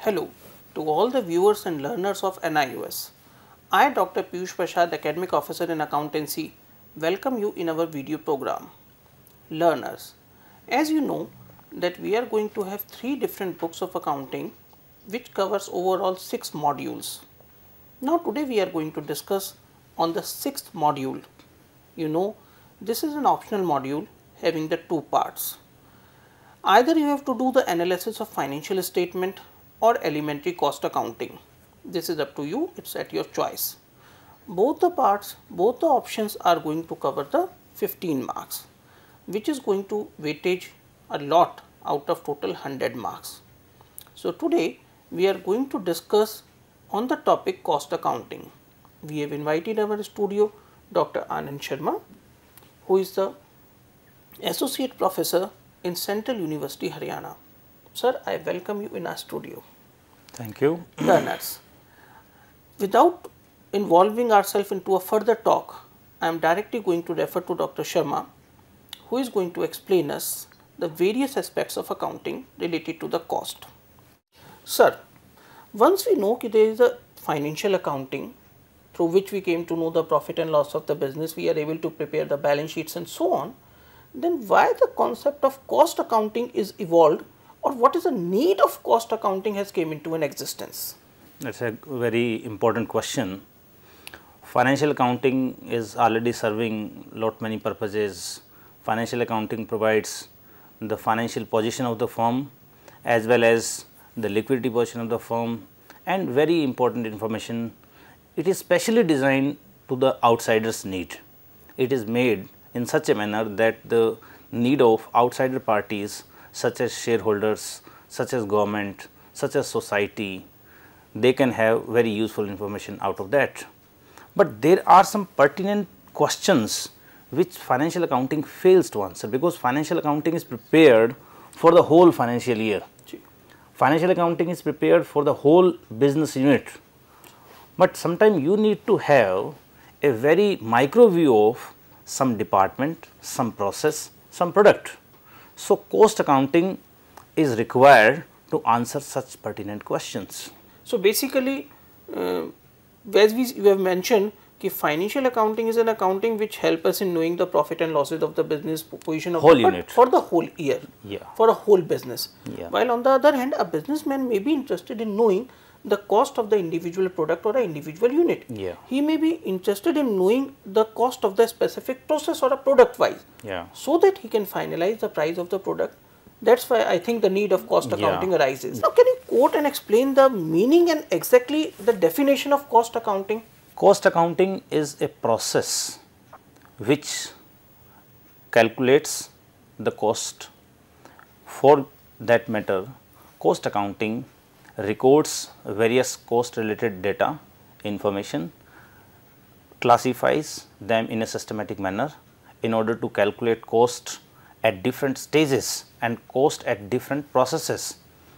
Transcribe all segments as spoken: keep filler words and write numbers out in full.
Hello to all the viewers and learners of N I O S. I, Doctor Piyush Prasad, Academic Officer in Accountancy, welcome you in our video program. Learners, as you know that we are going to have three different books of accounting which covers overall six modules. Now today we are going to discuss on the sixth module. You know, this is an optional module having the two parts. Either you have to do the analysis of financial statement or elementary cost accounting. This is up to you, it's at your choice. Both the parts, both the options are going to cover the fifteen marks, which is going to weightage a lot out of total one hundred marks. So today we are going to discuss on the topic cost accounting. We have invited our studio Doctor Anand Sharma, who is the Associate Professor in Central University, Haryana. Sir, I welcome you in our studio. Thank you. Learners, without involving ourselves into a further talk, I am directly going to refer to Doctor Sharma, who is going to explain us the various aspects of accounting related to the cost. Sir, once we know that there is a financial accounting through which we came to know the profit and loss of the business, we are able to prepare the balance sheets and so on, then why the concept of cost accounting is evolved, or what is the need of cost accounting has came into an existence? That's a very important question. Financial accounting is already serving lot many purposes. Financial accounting provides the financial position of the firm as well as the liquidity position of the firm, and very important information. It is specially designed to the outsider's need. It is made in such a manner that the need of outsider parties such as shareholders, such as government, such as society, they can have very useful information out of that. But there are some pertinent questions which financial accounting fails to answer, because financial accounting is prepared for the whole financial year. Financial accounting is prepared for the whole business unit, but sometimes you need to have a very micro view of some department, some process, some product. So, cost accounting is required to answer such pertinent questions. So, basically, uh, as we you have mentioned, that financial accounting is an accounting which help us in knowing the profit and losses of the business position of whole the unit for the whole year, yeah. for a whole business. Yeah. While on the other hand, a businessman may be interested in knowing the cost of the individual product or an individual unit. Yeah. He may be interested in knowing the cost of the specific process or a product wise, yeah. so that he can finalize the price of the product. That's why I think the need of cost accounting yeah. arises. Now, can you quote and explain the meaning and exactly the definition of cost accounting? Cost accounting is a process which calculates the cost. For that matter, cost accounting records various cost related data, information, classifies them in a systematic manner in order to calculate cost at different stages and cost at different processes,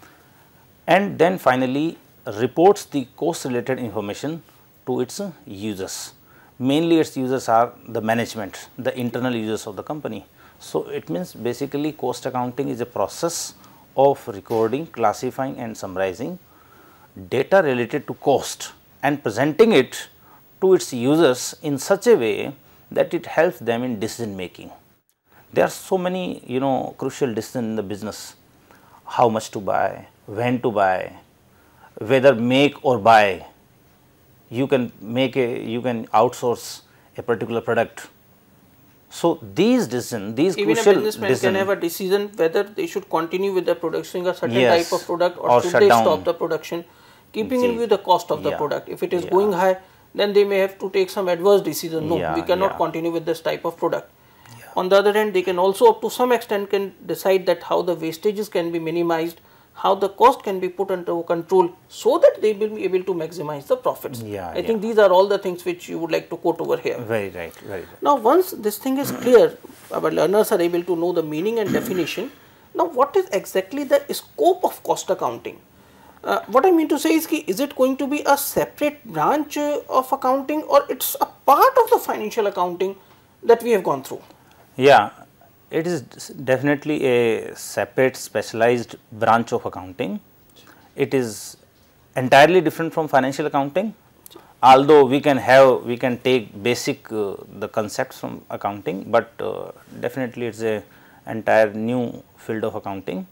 and then finally reports the cost related information to its users. Mainly its users are the management, the internal users of the company. So, it means basically cost accounting is a process of recording, classifying and summarizing data related to cost and presenting it to its users in such a way that it helps them in decision making. There are so many, you know, crucial decisions in the business: how much to buy, when to buy, whether make or buy. You can make a, you can outsource a particular product. So, these decisions, these even crucial a businessman decision, can have a decision whether they should continue with the production a certain yes, type of product, or, or should shut they down. stop the production, keeping in view the cost of the yeah. product. If it is yeah. going high, then they may have to take some adverse decision. No, yeah, we cannot yeah. continue with this type of product. Yeah. On the other hand, they can also up to some extent can decide that how the wastages can be minimized, how the cost can be put under control, so that they will be able to maximize the profits. Yeah, I yeah. think these are all the things which you would like to quote over here. Very right, very right. Now, once this thing is clear, our learners are able to know the meaning and definition. Now, what is exactly the scope of cost accounting? Uh, what I mean to say is, ki, is it going to be a separate branch uh, of accounting, or it's a part of the financial accounting that we have gone through? Yeah, it is definitely a separate specialized branch of accounting. It is entirely different from financial accounting, although we can have we can take basic uh, the concepts from accounting, but uh, definitely it is a entire new field of accounting.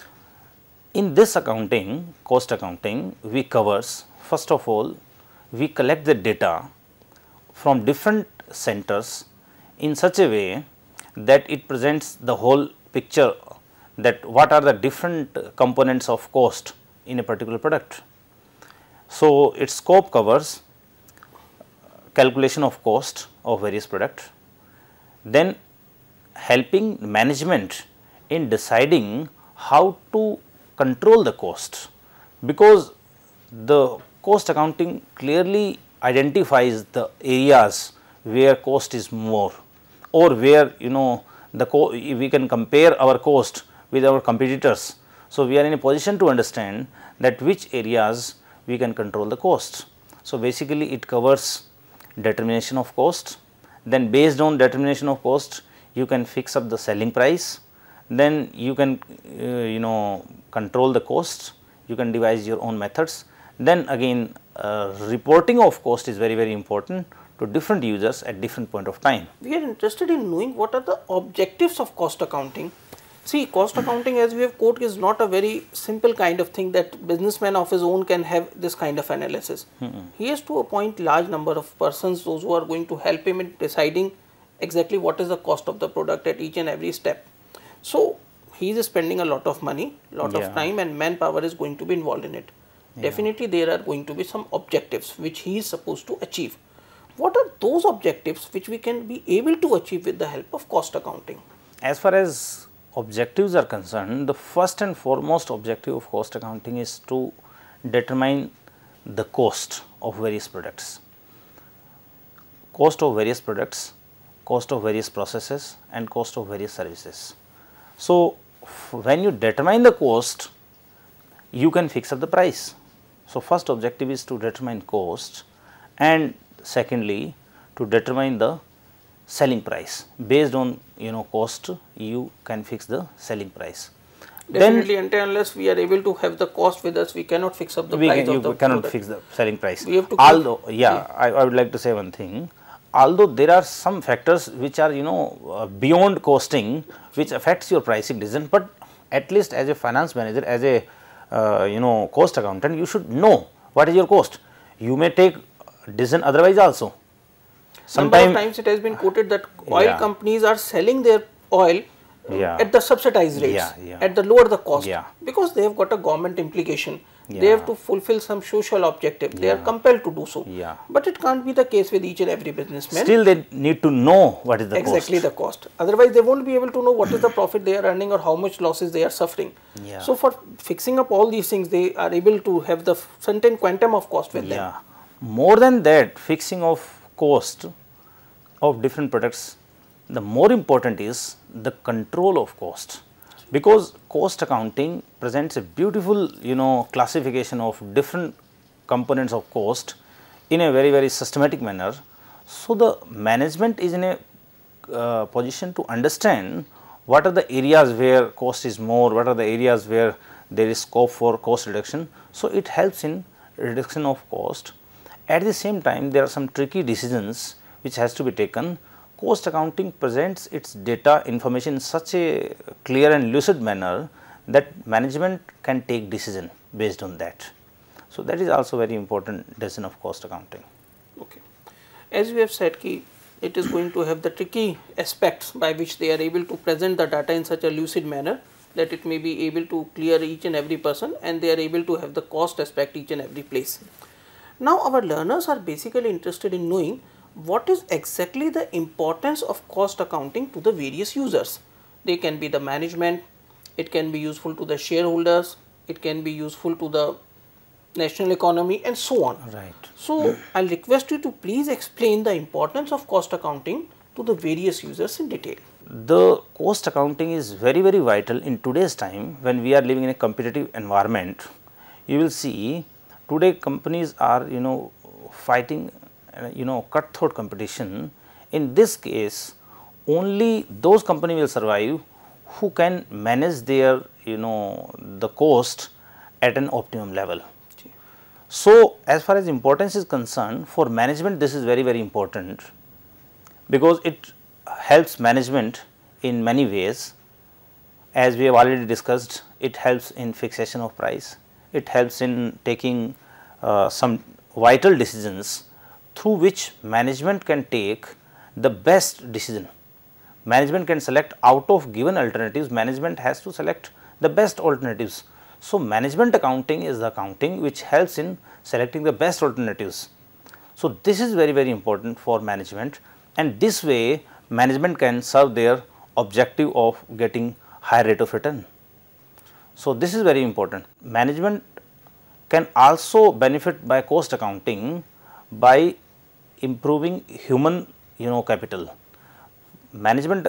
In this accounting, cost accounting, we covers, first of all, we collect the data from different centers in such a way that it presents the whole picture, that what are the different components of cost in a particular product. So, its scope covers calculation of cost of various products, then helping management in deciding how to control the cost, because the cost accounting clearly identifies the areas where cost is more, or where you know the co we can compare our cost with our competitors. So, we are in a position to understand that which areas we can control the cost. So, basically it covers determination of cost, then based on determination of cost you can fix up the selling price, then you can uh, you know control the cost, you can devise your own methods. Then again uh, reporting of cost is very very important to different users at different point of time. We are interested in knowing what are the objectives of cost accounting. See, cost accounting, as we have quoted, is not a very simple kind of thing that businessman of his own can have this kind of analysis. Mm-hmm. He has to appoint large number of persons, those who are going to help him in deciding exactly what is the cost of the product at each and every step. So, he is spending a lot of money, lot yeah. of time, and manpower is going to be involved in it. Yeah. Definitely there are going to be some objectives which he is supposed to achieve. What are those objectives which we can be able to achieve with the help of cost accounting? As far as objectives are concerned, the first and foremost objective of cost accounting is to determine the cost of various products, cost of various products, cost of various processes, and cost of various services. So, when you determine the cost, you can fix up the price. So, first objective is to determine cost, and secondly to determine the selling price. Based on you know cost, you can fix the selling price. Definitely, then, until unless we are able to have the cost with us, we cannot fix up the we price can, of you the cannot product. fix the selling price. We have to although yeah, yeah. I, I would like to say one thing. Although there are some factors which are you know uh, beyond costing, which affects your pricing decision, but at least as a finance manager, as a uh, you know cost accountant, you should know what is your cost. You may take decision otherwise also. Sometime, Number of times it has been quoted that oil yeah. companies are selling their oil yeah. at the subsidized rates, yeah, yeah. at the lower the cost, yeah. because they have got a government implication. Yeah. They have to fulfill some social objective. They yeah. are compelled to do so. Yeah. But it can't be the case with each and every businessman. Still, they need to know what is the exactly cost. the cost. Otherwise, they won't be able to know what is the profit they are earning or how much losses they are suffering. Yeah. So, for fixing up all these things, they are able to have the certain quantum of cost with yeah. them. More than that, fixing of cost of different products, the more important is the control of cost, because cost accounting presents a beautiful you know classification of different components of cost in a very very systematic manner. So, the management is in a uh, position to understand what are the areas where cost is more, what are the areas where there is scope for cost reduction. So, it helps in reduction of cost. At the same time, there are some tricky decisions which has to be taken. Cost accounting presents its data information in such a clear and lucid manner that management can take decision based on that. So, that is also very important decision of cost accounting. Okay. As we have said, ki it is going to have the tricky aspects by which they are able to present the data in such a lucid manner that it may be able to clear each and every person, and they are able to have the cost aspect each and every place. Now, our learners are basically interested in knowing what is exactly the importance of cost accounting to the various users. They can be the management, it can be useful to the shareholders, it can be useful to the national economy, and so on. Right. So, I will request you to please explain the importance of cost accounting to the various users in detail. The cost accounting is very very vital in today's time when we are living in a competitive environment. You will see today companies are you know fighting uh, you know cutthroat competition. In this case, only those companies will survive who can manage their you know the cost at an optimum level. So, as far as importance is concerned, for management this is very very important, because it helps management in many ways. As we have already discussed, it helps in fixation of price, it helps in taking uh, some vital decisions through which management can take the best decision. Management can select out of given alternatives, management has to select the best alternatives. So, management accounting is the accounting which helps in selecting the best alternatives. So, this is very very important for management, and this way management can serve their objective of getting higher rate of return. So, this is very important. Management can also benefit by cost accounting by improving human you know capital. Management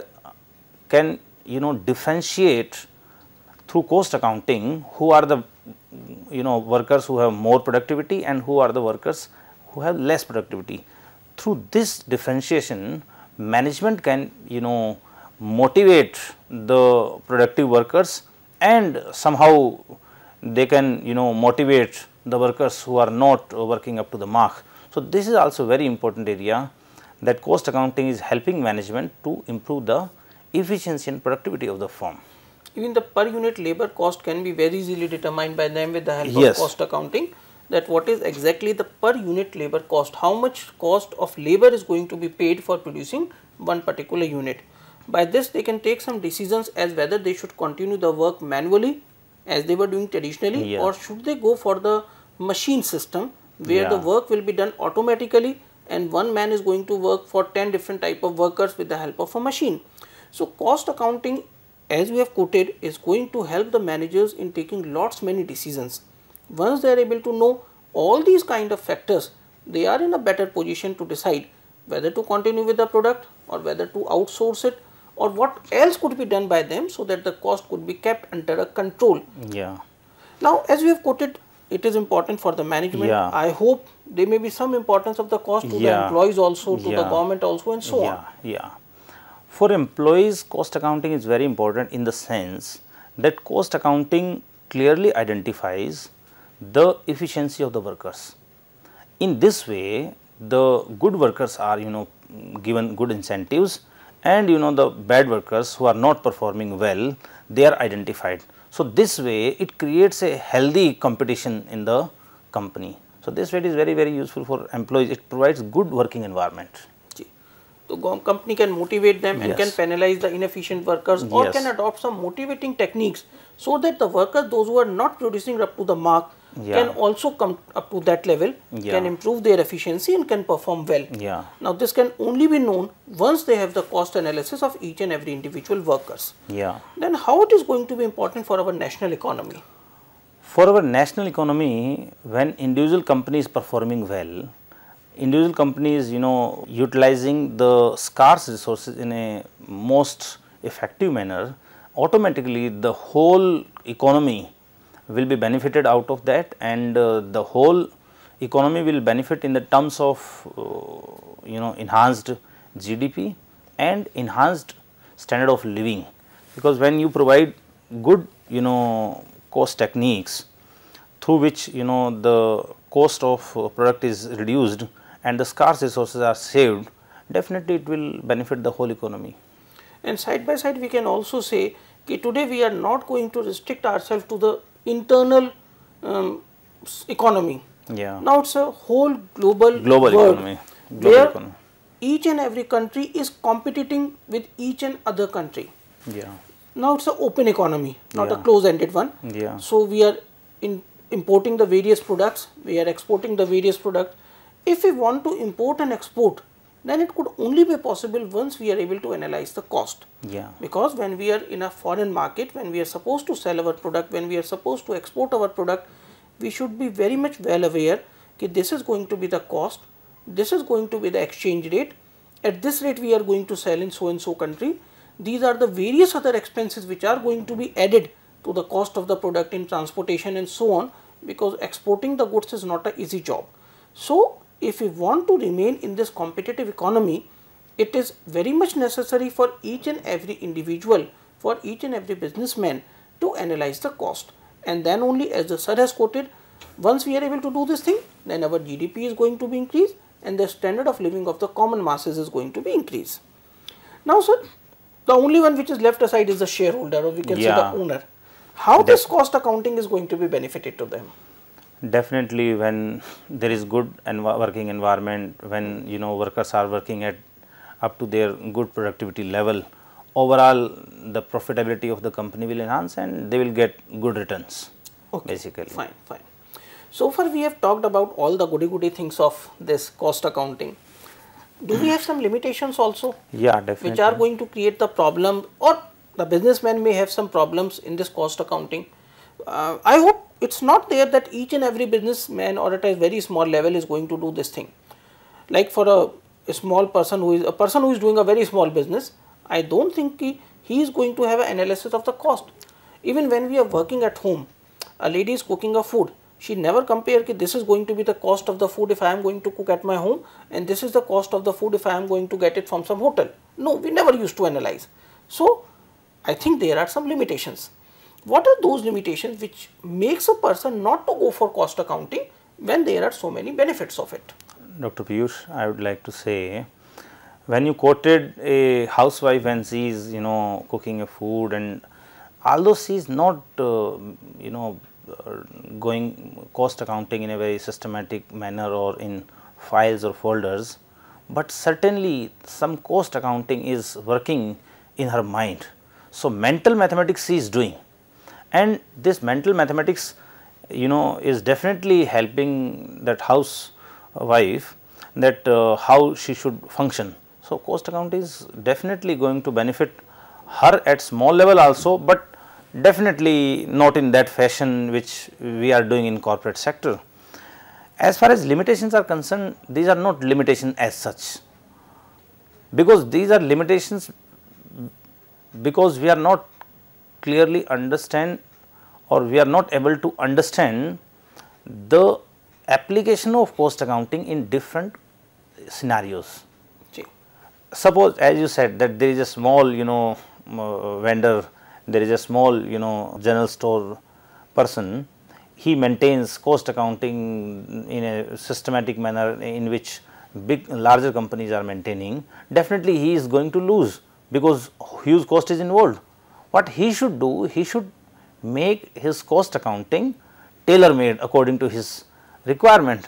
can you know differentiate through cost accounting who are the you know workers who have more productivity and who are the workers who have less productivity. Through this differentiation, management can you know motivate the productive workers, and somehow they can you know motivate the workers who are not working up to the mark. So, this is also very important area, that cost accounting is helping management to improve the efficiency and productivity of the firm. Even the per unit labor cost can be very easily determined by them with the help Yes. of cost accounting, that what is exactly the per unit labor cost, how much cost of labor is going to be paid for producing one particular unit. By this they can take some decisions as whether they should continue the work manually as they were doing traditionally, Yeah. or should they go for the machine system where Yeah. the work will be done automatically and one man is going to work for ten different type of workers with the help of a machine. So, cost accounting, as we have quoted, is going to help the managers in taking lots many decisions. Once they are able to know all these kind of factors, they are in a better position to decide whether to continue with the product or whether to outsource it, or what else could be done by them so that the cost could be kept under a control. Yeah. Now, as we have quoted, it is important for the management. Yeah. I hope there may be some importance of the cost to the Yeah. employees also, to the Yeah. government also, and so yeah, on. Yeah, for employees, cost accounting is very important in the sense that cost accounting clearly identifies the efficiency of the workers. In this way, the good workers are you know given good incentives, and you know the bad workers who are not performing well, they are identified. So, this way it creates a healthy competition in the company. So, this way it is very very useful for employees, it provides good working environment. The gov- company can motivate them and Yes. can penalize the inefficient workers, or Yes. can adopt some motivating techniques so that the workers, those who are not producing up to the mark, Yeah. can also come up to that level, Yeah. can improve their efficiency and can perform well. Yeah. Now, this can only be known once they have the cost analysis of each and every individual workers. Yeah. Then how it is going to be important for our national economy? For our national economy, when individual company is performing well, individual companies you know utilizing the scarce resources in a most effective manner, automatically the whole economy will be benefited out of that, and uh, the whole economy will benefit in the terms of uh, you know enhanced G D P and enhanced standard of living. Because when you provide good you know cost techniques through which you know the cost of uh, product is reduced and the scarce resources are saved, definitely it will benefit the whole economy. And side by side we can also say that today we are not going to restrict ourselves to the internal um, s- economy. Yeah. Now, it is a whole global, Global world economy. Global where economy. each and every country is competing with each and other country. Yeah. Now, it is an open economy, not a Yeah. close ended one. Yeah. So, we are in importing the various products, we are exporting the various products. If we want to import and export, then it could only be possible once we are able to analyze the cost. Yeah. Because when we are in a foreign market, when we are supposed to sell our product, when we are supposed to export our product, we should be very much well aware that this is going to be the cost, this is going to be the exchange rate, at this rate we are going to sell in so and so country. These are the various other expenses which are going to be added to the cost of the product in transportation and so on, because exporting the goods is not an easy job. So, if we want to remain in this competitive economy, it is very much necessary for each and every individual, for each and every businessman to analyze the cost, and then only, as the sir has quoted, Once we are able to do this thing, then our G D P is going to be increased and the standard of living of the common masses is going to be increased. Now sir, the only one which is left aside is the shareholder, or we can Yeah. say the owner. How this cost accounting is going to be benefited to them? Definitely, when there is good and working environment, when you know workers are working at up to their good productivity level, overall the profitability of the company will enhance and they will get good returns. Okay, basically. fine, fine. So far we have talked about all the goody goody things of this cost accounting. Do we have some limitations also? Yeah, definitely. Which are going to create the problem, or the businessman may have some problems in this cost accounting. Uh, I hope it's not there that each and every businessman or at a very small level is going to do this thing. Like for a, a small person who is a person who is doing a very small business, I don't think he, he is going to have an analysis of the cost. Even when we are working at home, a lady is cooking a food. She never compare that this is going to be the cost of the food if I am going to cook at my home, and this is the cost of the food if I am going to get it from some hotel. No, we never used to analyze. So I think there are some limitations. What are those limitations which makes a person not to go for cost accounting when there are so many benefits of it? Doctor Piyush, I would like to say, when you quoted a housewife and she is you know cooking a food, and although she is not uh, you know uh, going cost accounting in a very systematic manner or in files or folders, but certainly some cost accounting is working in her mind. So mental mathematics she is doing, and this mental mathematics you know is definitely helping that housewife that uh, how she should function. So cost account is definitely going to benefit her at small level also, but definitely not in that fashion which we are doing in corporate sector. As far as limitations are concerned, these are not limitations as such, because these are limitations because we are not clearly understand, or we are not able to understand the application of cost accounting in different scenarios. Okay. Suppose, as you said, that there is a small you know uh, vendor, there is a small you know general store person, he maintains cost accounting in a systematic manner in which big larger companies are maintaining. Definitely he is going to lose because huge cost is involved. What he should do, he should make his cost accounting tailor made according to his requirement.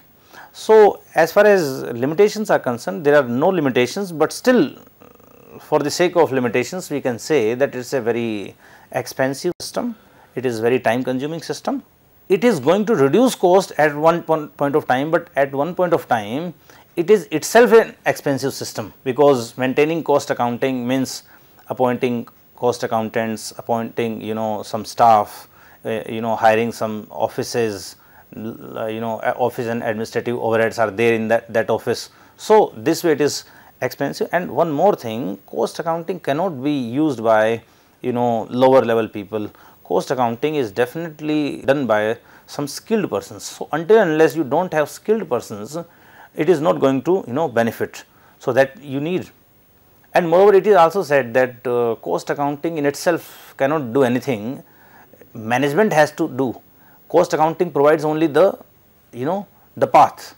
So as far as limitations are concerned, there are no limitations, but still for the sake of limitations we can say that it is a very expensive system, it is very time consuming system. It is going to reduce cost at one point of time, but at one point of time it is itself an expensive system, because maintaining cost accounting means appointing cost accountants, appointing you know some staff, uh, you know hiring some offices, uh, you know office and administrative overheads are there in that, that office. So this way it is expensive. And one more thing, cost accounting cannot be used by you know lower level people. Cost accounting is definitely done by some skilled persons. So until and unless you don't have skilled persons, it is not going to you know benefit. So that you need. And moreover, it is also said that uh, cost accounting in itself cannot do anything, management has to do. Cost accounting provides only the you know the path.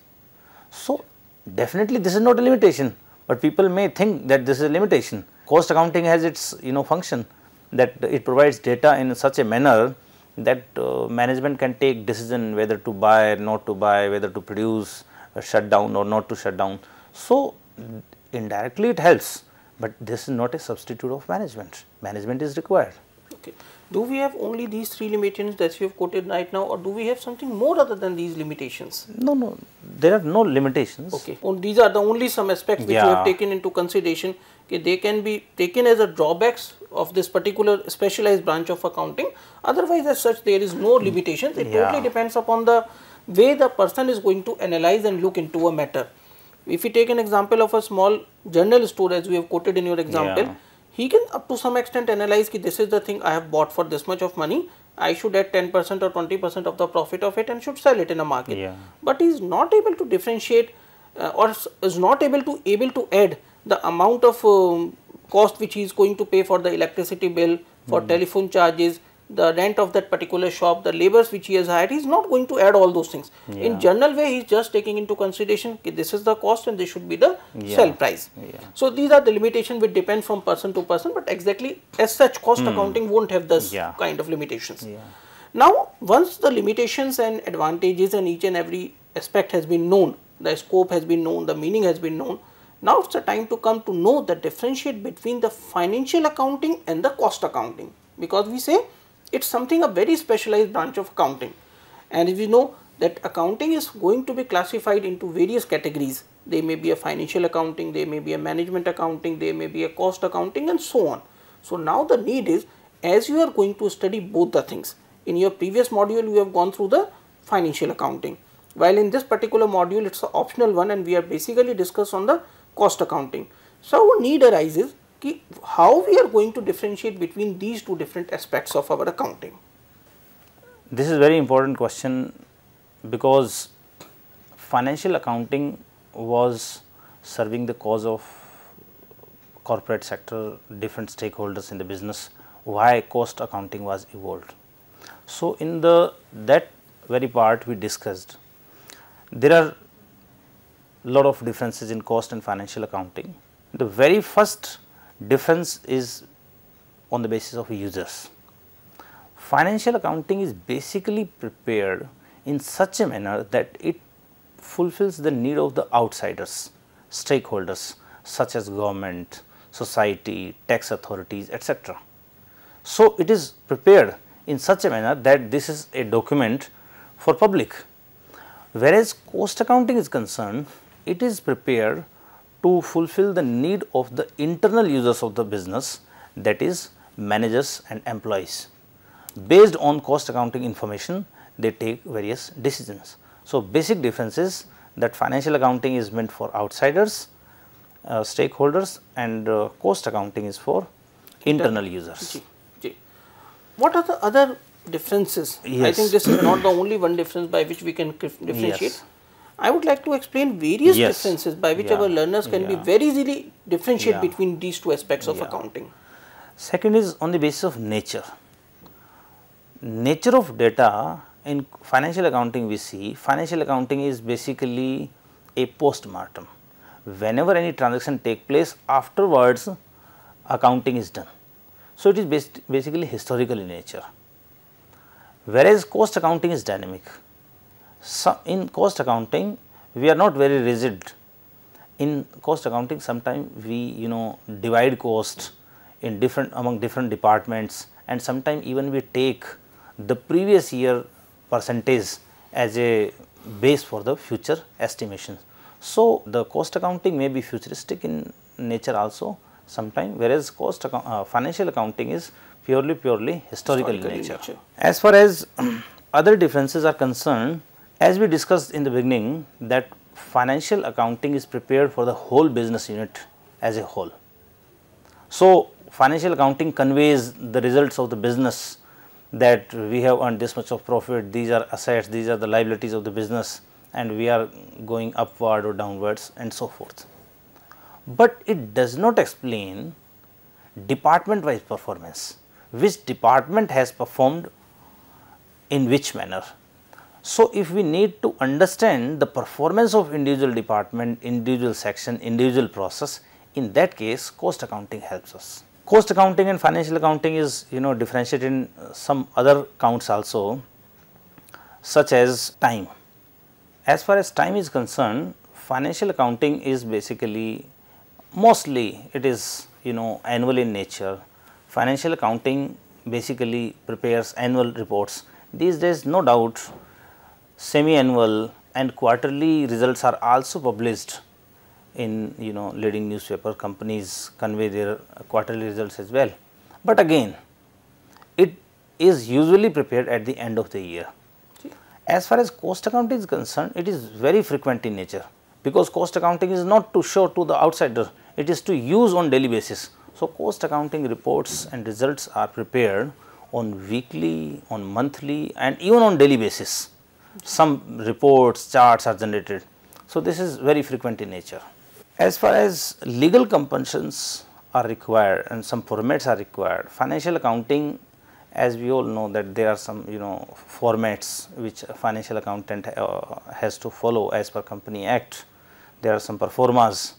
So definitely this is not a limitation, but people may think that this is a limitation. Cost accounting has its you know function, that it provides data in such a manner that uh, management can take decision whether to buy, not to buy, whether to produce, uh, shut down or not to shut down. So indirectly it helps, but this is not a substitute of management. Management is required. Okay. Do we have only these three limitations that you have quoted right now, or do we have something more other than these limitations? No, no, there are no limitations. Okay. Oh, these are the only some aspects which Yeah. you have taken into consideration. Okay, they can be taken as a drawbacks of this particular specialized branch of accounting. Otherwise, as such, there is no limitations. It Yeah. totally depends upon the way the person is going to analyze and look into a matter. If you take an example of a small general store, as we have quoted in your example, Yeah. he can up to some extent analyze that this is the thing I have bought for this much of money, I should add ten percent or twenty percent of the profit of it and should sell it in a market. Yeah. But he is not able to differentiate uh, or is not able to able to add the amount of um, cost which he is going to pay for the electricity bill, for mm. telephone charges, the rent of that particular shop, the laborers which he has hired, he is not going to add all those things. Yeah. In general way, he is just taking into consideration okay, this is the cost and this should be the yeah. sell price. Yeah. So, these are the limitations which depend from person to person, but exactly as such cost mm. accounting won't have this yeah. kind of limitations. Yeah. Now, once the limitations and advantages and each and every aspect has been known, the scope has been known, the meaning has been known, now it's the time to come to know the differentiate between the financial accounting and the cost accounting, because we say it's something a very specialized branch of accounting, and if we know that accounting is going to be classified into various categories, they may be a financial accounting, they may be a management accounting, they may be a cost accounting and so on. So now the need is, as you are going to study both the things, in your previous module you have gone through the financial accounting, while in this particular module it's an optional one and we are basically discuss on the cost accounting. So our need arises ki how we are going to differentiate between these two different aspects of our accounting. This is a very important question, because financial accounting was serving the cause of corporate sector, different stakeholders in the business, why cost accounting was evolved. So, in the that very part we discussed, there are lot of differences in cost and financial accounting. The very first difference is on the basis of users. Financial accounting is basically prepared in such a manner that it fulfills the need of the outsiders, stakeholders such as government, society, tax authorities, et cetera. So, it is prepared in such a manner that this is a document for public, whereas cost accounting is concerned, it is prepared to fulfill the need of the internal users of the business, that is managers and employees. Based on cost accounting information, they take various decisions. So, basic difference is that financial accounting is meant for outsiders, uh, stakeholders, and uh, cost accounting is for internal users. G. G. What are the other differences? Yes. I think this is not the only one difference by which we can differentiate. Yes. I would like to explain various yes. differences by which yeah. our learners can yeah. be very easily differentiate yeah. between these two aspects of yeah. accounting. Second is on the basis of nature. Nature of data in financial accounting, we see financial accounting is basically a post-mortem. Whenever any transaction take place, afterwards accounting is done. So, it is based basically historical in nature, whereas cost accounting is dynamic. So, in cost accounting, we are not very rigid. In cost accounting, sometimes we you know divide cost in different among different departments, and sometimes even we take the previous year percentage as a base for the future estimations. So, the cost accounting may be futuristic in nature also sometime, whereas cost account, uh, financial accounting is purely purely historical, historical in nature. nature. As far as other differences are concerned, as we discussed in the beginning, that financial accounting is prepared for the whole business unit as a whole. So, financial accounting conveys the results of the business, that we have earned this much of profit, these are assets, these are the liabilities of the business, and we are going upward or downwards and so forth. But it does not explain department wise performance, which department has performed in which manner. So, if we need to understand the performance of individual department, individual section, individual process, in that case cost accounting helps us. Cost accounting and financial accounting is you know differentiated in some other counts also, such as time. As far as time is concerned, financial accounting is basically mostly it is you know annual in nature. Financial accounting basically prepares annual reports. These days, no doubt, semi-annual and quarterly results are also published in you know leading newspaper. Companies convey their quarterly results as well, but again it is usually prepared at the end of the year. As far as cost accounting is concerned, it is very frequent in nature, because cost accounting is not to show to the outsider, it is to use on daily basis. So, cost accounting reports and results are prepared on weekly, on monthly, and even on daily basis. Some reports, charts are generated. So, this is very frequent in nature. As far as legal compulsions are required and some formats are required, financial accounting as we all know that there are some you know formats which a financial accountant uh, has to follow as per Company Act. There are some performas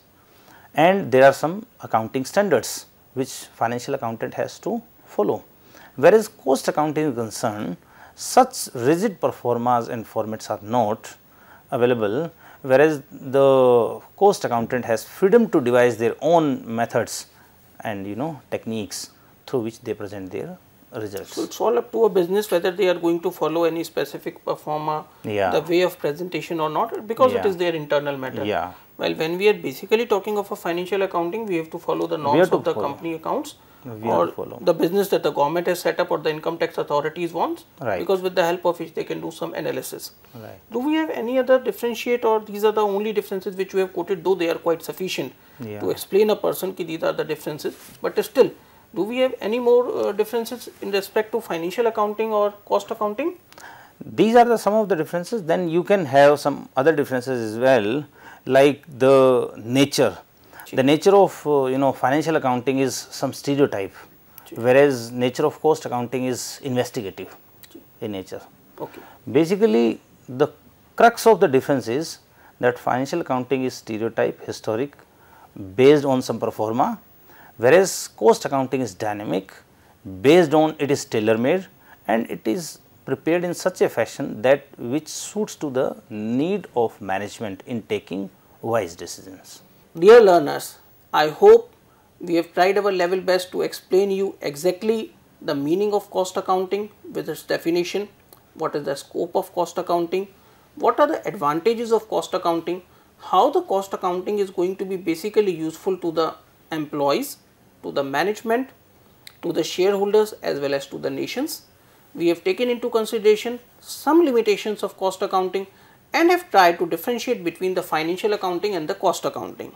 and there are some accounting standards which financial accountant has to follow. Whereas cost accounting is concerned, such rigid performas and formats are not available, whereas the cost accountant has freedom to devise their own methods and you know techniques through which they present their results. So it's all up to a business whether they are going to follow any specific performa, yeah. the way of presentation or not, because yeah. it is their internal matter. Yeah. Well, when we are basically talking of a financial accounting, we have to follow the norms of the follow. company accounts we or the business that the government has set up or the income tax authorities wants, right. because with the help of which they can do some analysis. Right. Do we have any other differentiate, or these are the only differences which we have quoted, though they are quite sufficient yeah. to explain a person ki these are the differences, but still, do we have any more uh, differences in respect to financial accounting or cost accounting? These are the some of the differences. Then you can have some other differences as well, like the nature. The nature of uh, you know financial accounting is some stereotype, whereas nature of cost accounting is investigative in nature. Okay. Basically, the crux of the difference is that financial accounting is stereotype, historic, based on some pro forma, whereas cost accounting is dynamic, based on it is tailor made and it is prepared in such a fashion that which suits to the need of management in taking wise decisions. Dear learners, I hope we have tried our level best to explain you exactly the meaning of cost accounting with its definition, what is the scope of cost accounting, what are the advantages of cost accounting, how the cost accounting is going to be basically useful to the employees, to the management, to the shareholders as well as to the nations. We have taken into consideration some limitations of cost accounting and have tried to differentiate between the financial accounting and the cost accounting.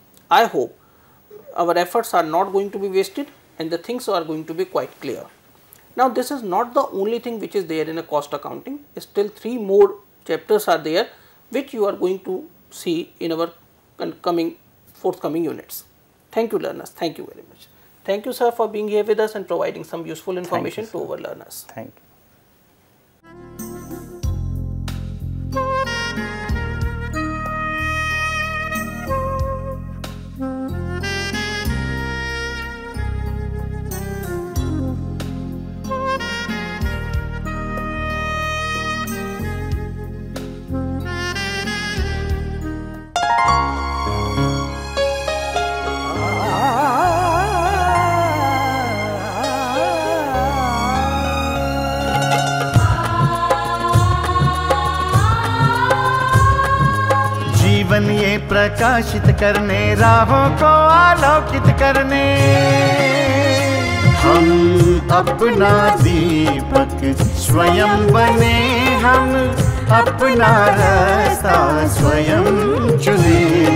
I hope our efforts are not going to be wasted and the things are going to be quite clear. Now, this is not the only thing which is there in a cost accounting. Still three more chapters are there which you are going to see in our coming forthcoming units. Thank you, learners. Thank you very much. Thank you, sir, for being here with us and providing some useful information you, to our learners. Thank you. जीवन ये प्रकाशित करने, राहों को आलोकित करने, हम अपना दीपक स्वयं बने, हम अपना रास्ता स्वयं चुने।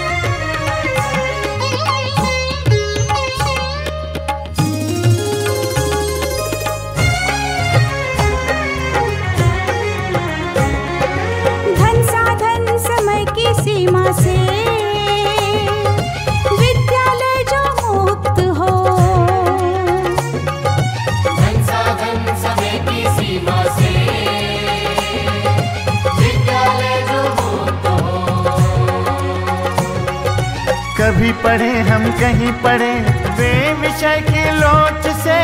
सीमा से विद्यालय जो मुक्त हो, धन साधन समय की सीमा से विद्यालय जो मुक्त हो। कभी पढ़े हम कहीं पढ़े, वे विषय की लोच से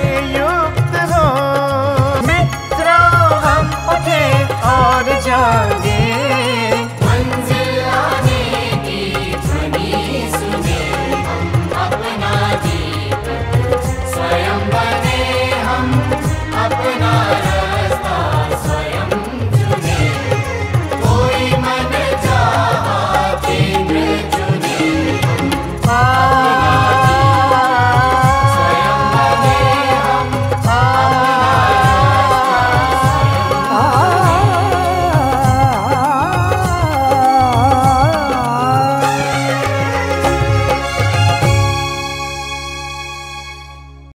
युक्त हो। मित्रों हम उठे और जाए